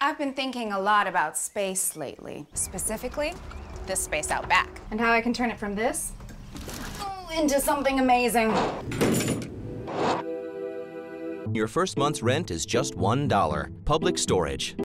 I've been thinking a lot about space lately. Specifically, this space out back. And how I can turn it from this into something amazing. Your first month's rent is just $1. Public storage.